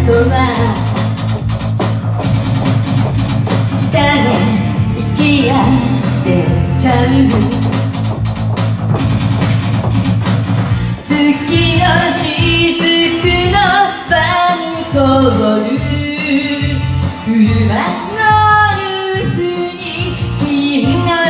はため息が出ちゃう月の雫のスパン通る車のルーフに君の名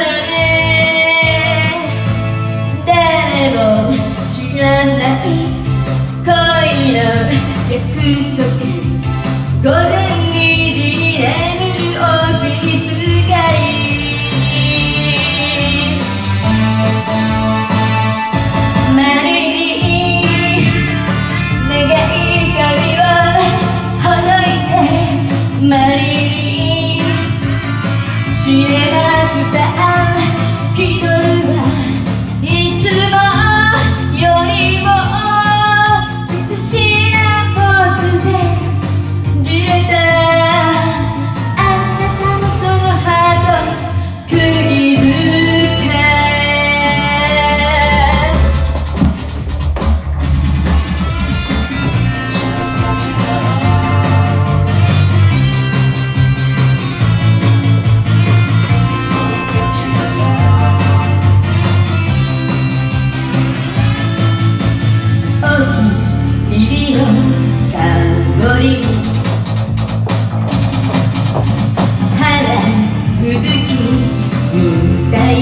前誰も知らない恋の約束午前2時に眠るオフィス街マリリン長い髪をほどいてマリリンシネマスター気取るはいつもよりもセクシーなポーズでじれたあなたのそのハート釘付けお気入りの香り肌吹雪みたい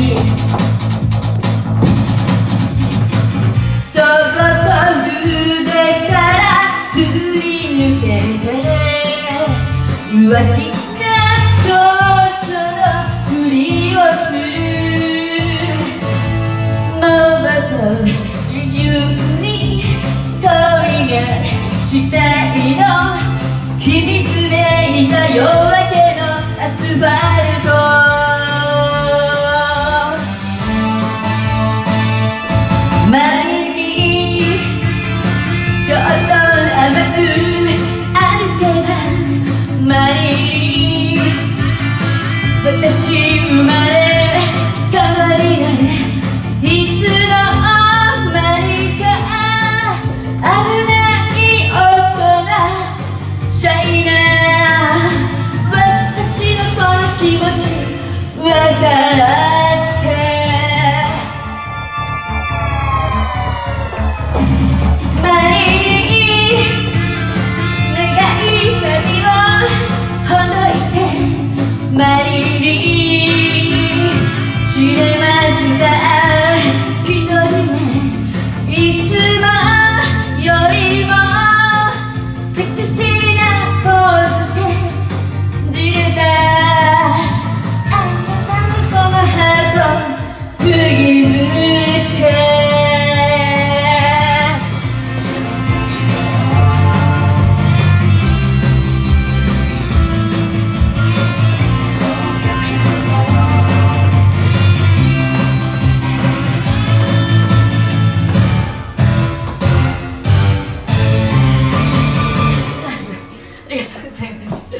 そっと腕からすり抜けて浮気な蝶々のふりをするのばと自由に恋がしたいの秘密めいた夜明けのアスファルトマリリンちょっと甘く歩けばマリリン私生まれ変わりないいつの間にか危ない大人シャイな私のこの気持ちわからってマリリン長い髪をほどいてマリリンシネマスター気取るねいつもよりもセクシーなポーズでじれたあなたのそのハート釘付けありがとうございます。